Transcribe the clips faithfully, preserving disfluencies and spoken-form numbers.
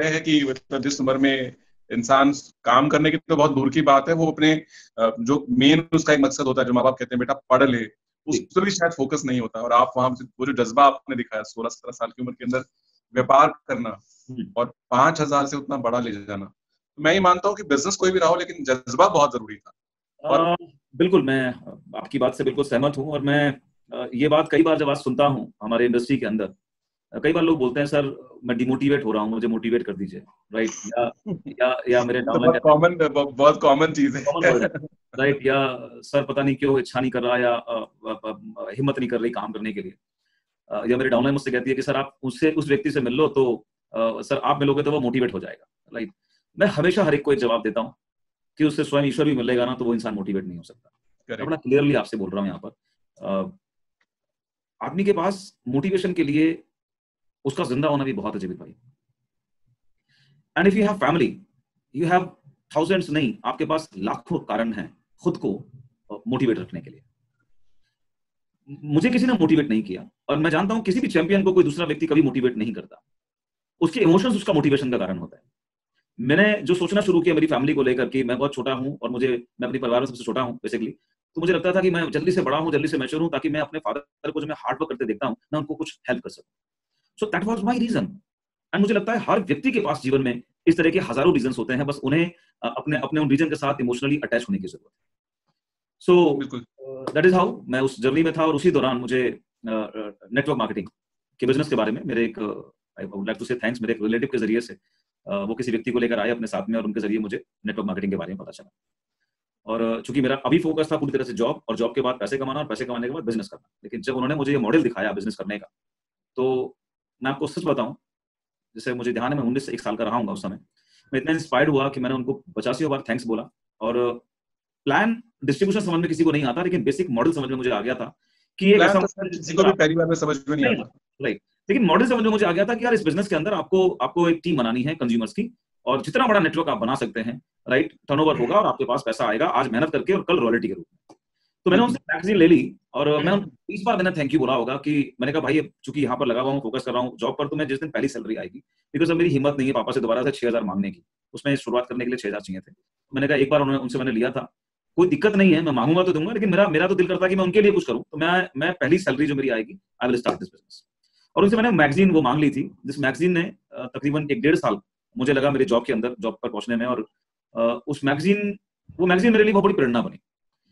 है कि मतलब जिस उम्र में इंसान काम करने की तो बहुत दूर की बात है, वो अपने जो मेन उसका एक मकसद होता है, जो माँ बाप कहते हैं बेटा पढ़ ले, उस पर भी शायद फोकस नहीं होता। और आप वहां वो जो जज्बा आपने दिखाया सोलह सत्रह साल की उम्र के अंदर व्यापार करना और पांच हजार से उतना बड़ा ले जाना, तो मैं ये मानता हूँ कि बिजनेस कोई भी रहा हो, लेकिन जज्बा बहुत जरूरी था। और आ, बिल्कुल मैं आपकी बात से बिल्कुल सहमत हूँ। और मैं ये बात कई बार जब आज सुनता हूँ हमारे इंडस्ट्री के अंदर, कई बार लोग बोलते हैं सर मैं डिमोटिवेट हो रहा हूँ, मुझे मोटिवेट कर दीजिए, राइट? या या या मेरे तो बहुत कॉमन बहुत कॉमन चीज है, कॉमन वर्ड है, राइट? या सर पता नहीं क्यों इच्छा नहीं कर रहा, या हिम्मत नहीं कर रही काम करने के लिए। या मेरे डाउनलाइन मुझसे कहती है कि सर आप उससे उस व्यक्ति से मिल लो, तो सर आप मिलोगे तो वो मोटिवेट हो जाएगा, राइट? मैं हमेशा हर एक को एक जवाब देता हूँ कि उससे स्वयं ईश्वर भी मिलेगा ना, तो वो इंसान मोटिवेट नहीं हो सकता। मैं बड़ा क्लियरली आपसे बोल रहा हूँ यहाँ पर, आदमी के पास मोटिवेशन के लिए उसका जिंदा होना भी बहुत है जीवित भाई। And if you have family, you have thousands नहीं, आपके पास लाखों कारण हैं खुद को मोटिवेट रखने के लिए। मुझे किसी ने मोटिवेट नहीं किया, और मैं जानता हूं किसी भी चैंपियन को कोई दूसरा व्यक्ति कभी मोटिवेट नहीं करता। उसके इमोशंस उसका मोटिवेशन का कारण होता है। मैंने जो सोचना शुरू किया मेरी फैमिली को लेकर कि मैं बहुत छोटा हूं और मुझे मैं अपने परिवार में सबसे छोटा हूं बेसिकली, तो मुझे लगता था कि मैं जल्दी से बड़ा हूं, जल्दी से मैच्योर हूं, ताकि मैं अपने फादर को जो मैं हार्ड वर्क करते देखता हूं, मैं उनको कुछ हेल्प कर सकूं। So that was my reason. And मुझे लगता है हर व्यक्ति के पास जीवन में इस तरह के हजारों रीजन होते हैं, बस उन्हें अपने अपने उन रीजन के साथ इमोशनली अटैच होने की जरूरत है। सो दैट इज हाउ मैं उस जर्नी में था। और उसी दौरान मुझे नेटवर्क मार्केटिंग के बिजनेस के बारे में मेरे एक I would like to say thanks मेरे एक रिलेटिव के जरिए से uh, वो किसी व्यक्ति को लेकर आए अपने साथ में, और उनके जरिए मुझे नेटवर्क मार्केटिंग के बारे में पता चला। और चूंकि मेरा अभी फोकस था पूरी तरह से जॉब, और जॉब के बाद पैसे कमाना, और पैसे कमाने के बाद बिजनेस करना, लेकिन जब उन्होंने मुझे ये मॉडल दिखाया बिजनेस करने का, तो मैं आपको सच बताऊं, जैसे मुझे ध्यान है मैं उन्नीस से एक साल का रहा हूँ उस समय, मैं इतना इंस्पायर्ड हुआ कि मैंने उनको पचासी बार थैंक्स बोला। और प्लान डिस्ट्रीब्यूशन समझ में किसी को नहीं आता, लेकिन बेसिक मॉडल समझ में मुझे आ गया था कि एक ऐसा किसी को भी पहली बार में समझ में नहीं आता, राइट? लेकिन मॉडल समझ में मुझे आ गया था कि यार इस बिजनेस के अंदर आपको आपको एक टीम बनानी है कंज्यूमर्स की, और जितना बड़ा नेटवर्क आप बना सकते हैं, राइट, टर्नओवर होगा और आपके पास पैसा आएगा, आज मेहनत करके और कल रॉयल्टी के रूप में। तो मैंने उनसे मैगजीन ले ली, और मैं इस बार मैंने थैंक यू बोला होगा कि मैंने कहा भाई चूंकि यहाँ पर लगा हुआ हूँ, फोकस कर रहा हूँ जॉब पर, तो मैं जिस दिन पहली सैलरी आएगी, बिकॉज अब मेरी हिम्मत नहीं है पापा से दोबारा से छह हजार मांगने की, उसमें शुरुआत करने के लिए छह हजार चाहिए थे। मैंने कहा एक बार उन्होंने उनसे मैंने लिया था, कोई दिक्कत नहीं है, मैं मांगूंगा तो दूंगा, लेकिन मेरा मेरा तो दिल करता है कि मैं उनके लिए कुछ करूं, तो मैं मैं पहली सैलरी जो मेरी आएगी I will start this business. और उनसे मैंने मैगजीन वो मांग ली थी, जिस मैगजीन ने तकरीबन एक डेढ़ साल मुझे लगा मेरी जॉब के अंदर जॉब पर पहुंचने में, और उस मैगजीन वो मैगजीन मेरे लिए बहुत बड़ी प्रेरणा बनी।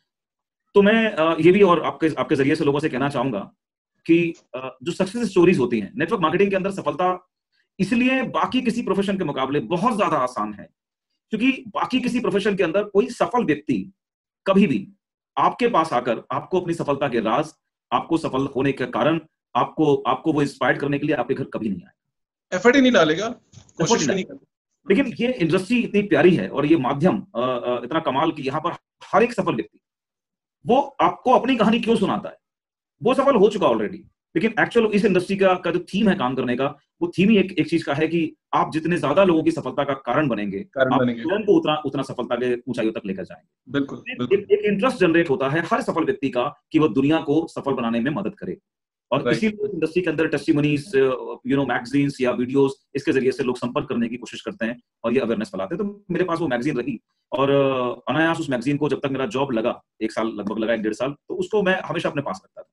तो मैं ये भी और आपके आपके जरिए से लोगों से कहना चाहूंगा कि जो सक्सेस स्टोरीज होती हैं नेटवर्क मार्केटिंग के अंदर, सफलता इसलिए बाकी किसी प्रोफेशन के मुकाबले बहुत ज्यादा आसान है, क्योंकि बाकी किसी प्रोफेशन के अंदर कोई सफल व्यक्ति कभी भी आपके पास आकर आपको अपनी सफलता के राज, आपको सफल होने के कारण, आपको आपको वो इंस्पायर करने के लिए आपके घर कभी नहीं आएगा, एफर्ट ही नहीं डालेगा, कोशिश भी नहीं करेगा। लेकिन ये इंडस्ट्री इतनी प्यारी है और ये माध्यम इतना कमाल कि यहाँ पर हर एक सफल व्यक्ति वो आपको अपनी कहानी क्यों सुनाता है, वो सफल हो चुका ऑलरेडी, लेकिन एक्चुअल इस इंडस्ट्री का, का जो थीम है काम करने का, वो थीम ही एक एक चीज का है कि आप जितने ज्यादा लोगों की सफलता का कारण बनेंगे, आप स्वयं को उतना उतना सफलता के ऊंचाइयों तक लेकर जाएंगे। बिल्कुल, बिल्कुल। एक, एक इंटरेस्ट जनरेट होता है हर सफल व्यक्ति का कि वो दुनिया को सफल बनाने में मदद करे, और इसीलिए इंडस्ट्री के अंदर टेस्टिमोनीज, यू नो, मैगजीन्स या वीडियोस, इसके जरिए से लोग संपर्क करने की कोशिश करते हैं और ये अवेयरनेस फैलाते हैं। तो मेरे पास वो मैगजीन रही, और अनायास उस मैगजीन को जब तक मेरा जॉब लगा, एक साल लगभग लगा, एक डेढ़ साल, तो उसको मैं हमेशा अपने पास रखता था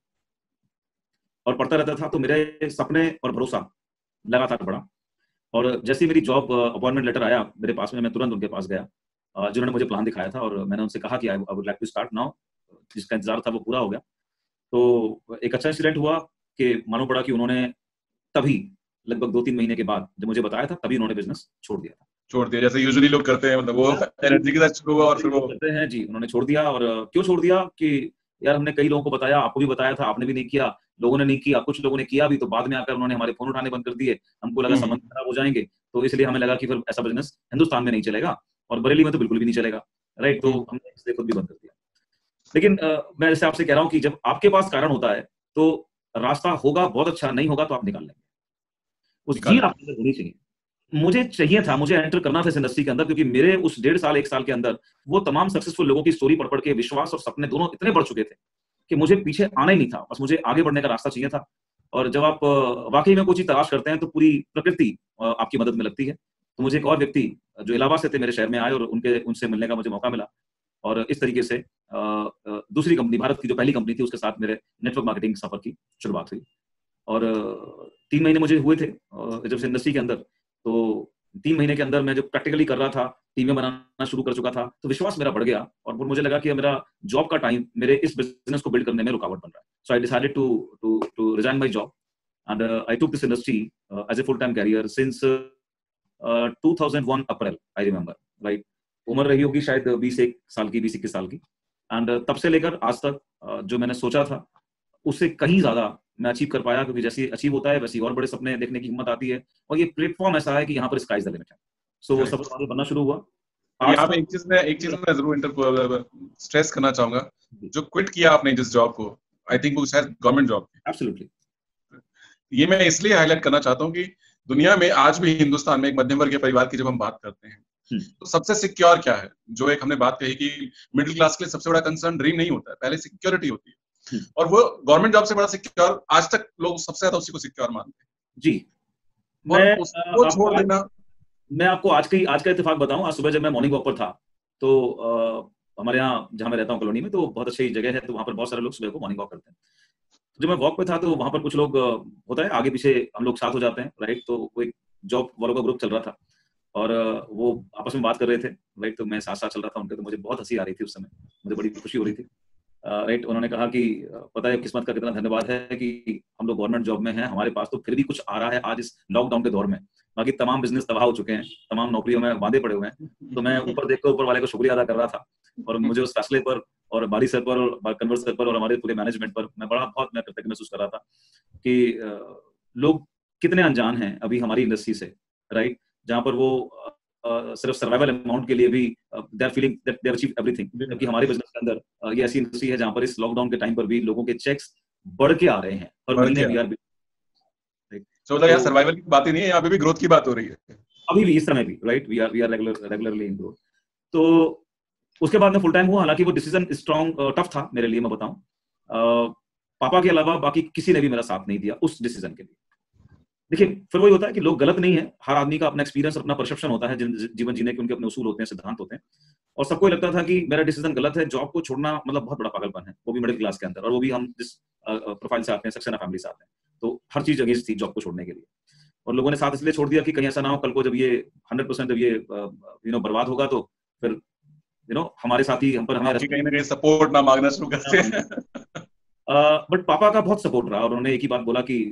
और पढ़ता रहता था। तो मेरे सपने और भरोसा लगातार बढ़ा, और जैसे ही मेरी जॉब अपॉइंटमेंट लेटर आया मेरे पास में, मैं तुरंत उनके पास गया जिन्होंने मुझे प्लान दिखाया था, और मैंने उनसे कहा कि I would like to start now. जिसका इंतजार था वो पूरा हो गया। तो एक अच्छा इंसिडेंट हुआ कि मालूम पड़ा कि उन्होंने तभी लगभग दो तीन महीने के बाद जब मुझे बताया था, तभी उन्होंने बिजनेस छोड़ दिया था। छोड़ दिया, जैसे यूजुअली लोग करते हैं, मतलब वो एनर्जी के साथ शुरू हुआ और फिर वो करते हैं जी। उन्होंने छोड़ दिया, और क्यों छोड़ दिया कि यार हमने कई लोगों को बताया, आपको भी बताया था, आपने भी नहीं किया, लोगों ने नहीं किया, कुछ लोगों ने किया भी, तो बाद में आकर उन्होंने हमारे फोन उठाने बंद कर दिए, हमको लगा संबंध खराब हो जाएंगे, तो इसलिए हमें लगा कि फिर ऐसा बिजनेस हिंदुस्तान में नहीं चलेगा और बरेली में तो बिल्कुल भी नहीं चलेगा, राइट। तो हमने इसलिए खुद भी बंद कर दिया। लेकिन मैं जैसे आपसे कह रहा हूँ कि जब आपके पास कारण होता है तो रास्ता होगा, बहुत अच्छा, नहीं होगा तो आप निकाल लेंगे, उस जीत आपके अंदर होनी चाहिए। मुझे चाहिए था, मुझे एंटर करना था इस इंडस्ट्री के अंदर, क्योंकि मेरे उस डेढ़ साल एक साल के अंदर वो तमाम सक्सेसफुल लोगों की स्टोरी पढ़ पढ़ के विश्वास और सपने दोनों इतने बढ़ चुके थे कि मुझे पीछे आना ही नहीं था, बस मुझे आगे बढ़ने का रास्ता चाहिए था। और जब आप वाकई में कोई चीज तलाश करते हैं तो पूरी प्रकृति आपकी मदद में लगती है। तो मुझे एक और व्यक्ति जो इलाहाबाद से थे मेरे शहर में आए और उनके उनसे मिलने का मुझे मौका मिला, और इस तरीके से अ, अ, दूसरी कंपनी, भारत की जो पहली कंपनी थी, उसके साथ मेरे नेटवर्क मार्केटिंग सफर की शुरुआत हुई। और अ, तीन महीने मुझे हुए थे अ, जब से इंडस्ट्री के अंदर, तो तीन महीने के अंदर मैं जो प्रैक्टिकली कर रहा था, टीमें बनाना शुरू कर चुका था, तो विश्वास मेरा बढ़ गया और फिर मुझे लगा कि मेरा जॉब का टाइम मेरे इस बिजनेस को बिल्ड करने में रुकावट बन रहा है। So I decided to to to resign my job and I took this industry as a full time career since two thousand one April, I remember, right. उम्र रही होगी शायद बीस एक साल की, बीस इक्कीस साल की। एंड तब से लेकर आज तक uh, जो मैंने सोचा था उससे कहीं ज्यादा मैं अचीव कर पाया, क्योंकि जैसे अचीव होता है वैसे और बड़े सपने देखने की हिम्मत आती है, और ये प्लेटफॉर्म ऐसा है कि यहाँ पर स्काई इज द लिमिट है। सो वो सब आगे बनना शुरू हुआ। यहाँ पे एक चीज में एक चीज में जरूर इंटर स्ट्रेस करना चाहूंगा, जो क्विट किया आपने जिस जॉब को, आई थिंक वो शायद गवर्नमेंट जॉब थी। एब्सोल्युटली। ये मैं इसलिए हाईलाइट करना चाहता हूँ कि दुनिया में आज भी, हिंदुस्तान में एक मध्यम वर्गीय परिवार की जब हम बात करते हैं तो सबसे सिक्योर क्या है, जो एक हमने बात कही कि मिडिल क्लास के लिए सबसे बड़ा कंसर्न ड्रीम नहीं होता है, पहले सिक्योरिटी होती है, और वो गवर्नमेंट जॉब से बड़ा सिक्योर आज तक लोग सबसे ज्यादा उसी को सिक्योर मानते हैं जी। और मैं उसको छोड़ देना। मैं आपको आज की आज का इत्तेफाक बताऊं, आज सुबह जब मैं मॉर्निंग वॉक पर था तो आ, हमारे यहाँ जहाँ मैं रहता हूँ कॉलोनी में, तो बहुत अच्छी जगह है, तो वहाँ पर बहुत सारे लोग सुबह को मॉर्निंग वॉक करते हैं। जब मैं वॉक पे था तो वहाँ पर कुछ लोग, होता है आगे पीछे हम लोग साथ हो जाते हैं, राइट। तो कोई जॉब वालों का ग्रुप चल रहा था और वो आपस में बात कर रहे थे, राइट। तो मैं साथ साथ चल रहा था उनके, तो मुझे बहुत हंसी आ रही थी उस समय, मुझे बड़ी खुशी हो रही थी, राइट। उन्होंने कहा कि पता है किस्मत का कितना धन्यवाद है कि हम लोग गवर्नमेंट जॉब में हैं, हमारे पास तो फिर भी कुछ आ रहा है आज इस लॉकडाउन के दौर में, बाकी तमाम बिजनेस तबाह हो चुके हैं, तमाम नौकरियों में बांधे पड़े हुए हैं। तो मैं ऊपर देखकर ऊपर वाले को शुक्रिया अदा कर रहा था, और मुझे उस फैसले पर और बारी सर पर और कन्वर सर पर और हमारे पूरे मैनेजमेंट पर मैं बड़ा बहुत मैं कृतज्ञ महसूस कर रहा था कि लोग कितने अनजान हैं अभी हमारी इंडस्ट्री से, राइट। जहाँ पर वो Uh, सिर्फ सर्वाइवल अमाउंट के लिए भी they are feeling that they achieve everything, जबकि हमारे बिजनेस के अंदर uh, ये ऐसी इंडस्ट्री है जहाँ पर इस लॉकडाउन के टाइम पर भी लोगों के चेक्स बढ़ के आ रहे हैं हर महीने। वी आर सो तो यहाँ सर्वाइवल की बात ही नहीं है, यहाँ पे भी ग्रोथ की बात हो रही है अभी भी, इस समय भी, right. We are we are regular regularly in growth. तो उसके बाद में फुल टाइम हुआ, हालांकि वो डिसीजन स्ट्रॉन्ग टफ था मेरे लिए, मैं बताऊं, पापा के अलावा बाकी किसी ने भी मेरा साथ नहीं दिया उस डिसीजन के लिए। देखिए फिर वही होता है कि लोग गलत नहीं है, हर आदमी का अपना एक्सपीरियंस, अपना परसेप्शन होता है जीवन जीने के, उनके अपने उसूल होते हैं, सिद्धांत होते हैं, और सबको लगता था कि मेरा डिसीजन गलत है, जॉब को छोड़ना मतलब बहुत बड़ा पागलपन है, वो भी मिडिल क्लास के अंदर, और वो भी हम जिस प्रोफाइल से आते हैं, सक्सेना फैमिली से आते हैं, तो हर चीज अगेंस्ट थी जॉब को छोड़ने के लिए। और लोगों ने साथ इसलिए छोड़ दिया कि कहीं ऐसा ना हो कल को जब ये हंड्रेड परसेंट जब ये यू नो बर्बाद होगा तो फिर यू नो हमारे साथ ही हम पर हमें कहीं ना कहीं सपोर्ट ना मांगना शुरू करते हैं। बट पापा का बहुत सपोर्ट रहा, और उन्होंने एक ही बात बोला कि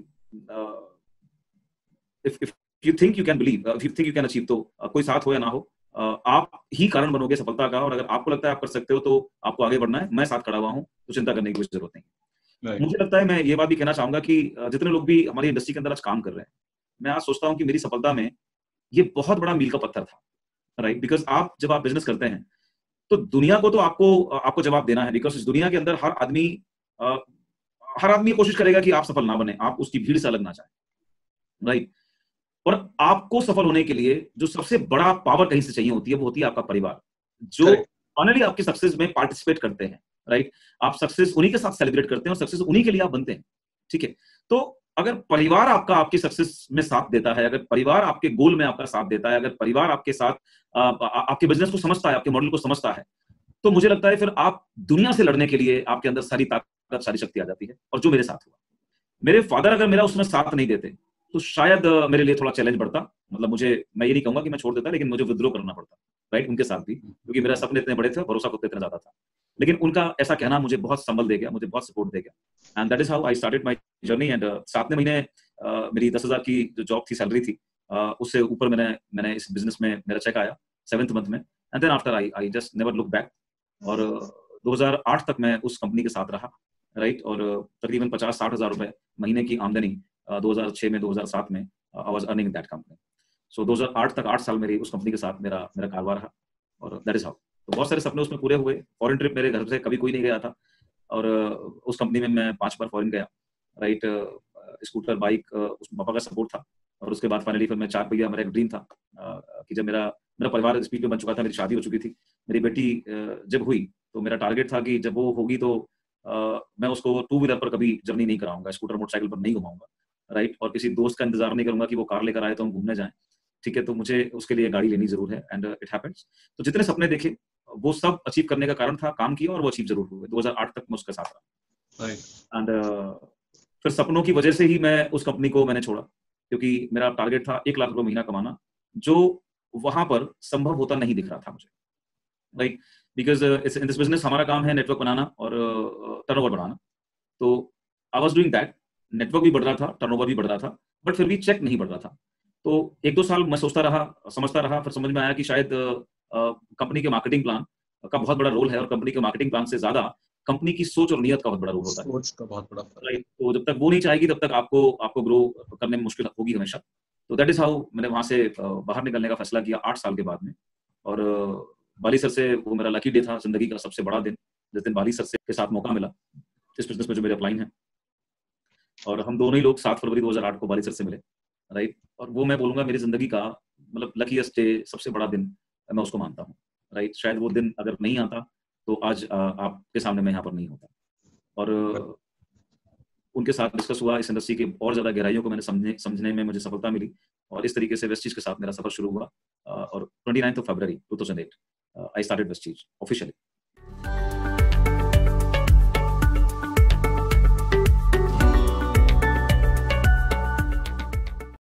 If, if you think you can believe, uh, if you think you can achieve, तो uh, कोई साथ हो या ना हो, uh, आप ही कारण बनोगे सफलता का, और अगर आपको लगता है आप कर सकते हो तो आपको आगे बढ़ना है, मैं साथ खड़ा हुआ हूँ, तो चिंता करने की कोई जरूरत नहीं। right. मुझे लगता है, मैं ये बात भी कहना चाहूंगा कि uh, जितने लोग भी हमारी इंडस्ट्री के अंदर आज काम कर रहे हैं, मैं आज सोचता हूँ कि मेरी सफलता में ये बहुत बड़ा मील का पत्थर था, राइट। बिकॉज आप जब आप बिजनेस करते हैं तो दुनिया को तो आपको आपको जवाब देना है, बिकॉज इस दुनिया के अंदर हर आदमी uh, हर आदमी कोशिश करेगा कि आप सफल ना बने, आप उसकी भीड़ से अलग ना जाए, राइट। और आपको सफल होने के लिए जो सबसे बड़ा पावर कहीं से चाहिए होती है, वो होती है आपका परिवार, जो फाइनली आपकी सक्सेस में पार्टिसिपेट करते हैं, राइट। आप सक्सेस उन्हीं के साथ सेलिब्रेट करते हैं और सक्सेस उन्हीं के लिए आप बनते हैं, ठीक है। तो अगर परिवार आपका आपकी सक्सेस में साथ देता है, अगर परिवार आपके गोल में आपका साथ देता है, अगर परिवार आपके साथ आ, आ, आपके बिजनेस को समझता है, आपके मॉडल को समझता है, तो मुझे लगता है फिर आप दुनिया से लड़ने के लिए आपके अंदर सारी ताकत, सारी शक्ति आ जाती है। और जो मेरे साथ हुआ, मेरे फादर अगर मेरा उसमें साथ नहीं देते तो शायद मेरे लिए थोड़ा चैलेंज बढ़ता, मतलब मुझे, मैं ये नहीं कहूंगा कि मैं छोड़ देता, लेकिन मुझे विद्रोह करना पड़ता, राइट, उनके साथ भी, क्योंकि मेरे सपने इतने बड़े थे, भरोसा खुद पे इतना ज्यादा था। लेकिन उनका ऐसा कहना मुझे बहुत संबल दे गया, मुझे बहुत सपोर्ट दे गया, and that is how I started my journey. And सातवें महीने uh, मेरी दस हजार की जो जॉब थी, सैलरी थी, uh, उससे ऊपर मैंने मैंने इस बिजनेस में मेरा चेक आया सेवेंथ मंथ में, and then after I I just never look back. और दो हज़ार आठ तक मैं उस कंपनी के साथ रहा, राइट। और तकरीबन पचास साठ हजार रुपए महीने की आमदनी दो हज़ार छह में, दो हज़ार सात में I was earning that company. So दो हज़ार आठ तक आठ साल मेरी उस कंपनी के साथ मेरा मेरा कारोबार रहा, और दैट इज हाउ। तो बहुत सारे सपने उसमें पूरे हुए। फॉरेन ट्रिप मेरे घर से कभी कोई नहीं गया था, और उस कंपनी में मैं पांच बार फॉरेन गया, राइट। स्कूटर, बाइक, उस पापा का सपोर्ट था। और उसके बाद फाइनली फिर मैं चार पहिया, मेरा एक ड्रीम था कि जब मेरा मेरा परिवार स्पीड में बन चुका था, मेरी शादी हो चुकी थी, मेरी बेटी जब हुई तो मेरा टारगेट था कि जब वो होगी तो Uh, मैं उसको टू व्हीलर पर कभी जर्नी नहीं कराऊंगा, स्कूटर मोटरसाइकिल पर नहीं घुमाऊंगा, राइट। और किसी दोस्त का इंतजार नहीं करूंगा कि वो कार लेकर आए तो हम घूमने जाएं। ठीक है, तो मुझे उसके लिए गाड़ी लेनी जरूर है एंड इट हैपेंस। तो जितने सपने देखे वो सब अचीव करने का कारण था, काम किया और वो अचीव जरूर हुए। दो हज़ार आठ तक मैं उसके साथ रहा एंड uh, फिर सपनों की वजह से ही मैं उस कंपनी को मैंने छोड़ा, क्योंकि मेरा टारगेट था एक लाख रुपए महीना कमाना, जो वहां पर संभव होता नहीं दिख रहा था मुझे, right? Because in this business हमारा काम है नेटवर्क बनाना और टर्नओवर uh, बढ़ाना। तो I was doing that, network भी बढ़ रहा था, टर्नओवर भी बढ़ रहा था, बट फिर भी चेक नहीं बढ़ रहा था। तो एक दो साल मैं सोचता रहा, समझता रहा, फिर समझ में आया कि शायद कंपनी uh, के मार्केटिंग प्लान का बहुत बड़ा रोल है, और कंपनी के मार्केटिंग प्लान से ज्यादा कंपनी की सोच और नियत का बहुत बड़ा रोल होता है। सोच का बहुत बड़ा फर्क, राइट? तो जब तक वो नहीं चाहेगी तब तक आपको आपको ग्रो करने में मुश्किल होगी हमेशा। तो दैट इज हाउ मैंने वहां से बाहर निकलने का फैसला किया आठ साल के बाद में। और बाली सर से वो मेरा लकी डे था, जिंदगी का सबसे बड़ा दिन, जिस दिन बाली सर से के साथ मौका मिला इस बिजनेस में जो मेरे अपलाइन है। और हम दोनों ही लोग सात फरवरी दो हज़ार आठ को बाली सर से मिले, राइट? और वो मैं बोलूंगा मेरी जिंदगी का मतलब लकीएस्ट डे, सबसे बड़ा दिन मैं उसको मानता हूँ, राइट? शायद वो दिन अगर नहीं आता तो आज आपके सामने मैं यहाँ पर नहीं होता। और उनके साथ डिस्कस हुआ, इस इंडस्ट्री के और ज्यादा गहराइयों को मैंने समझने समझने में मुझे सफलता मिली, और इस तरीके से वेस्टीज के साथ मेरा सफर शुरू हुआ। और twenty ninth of February two thousand eight I started Vestige officially.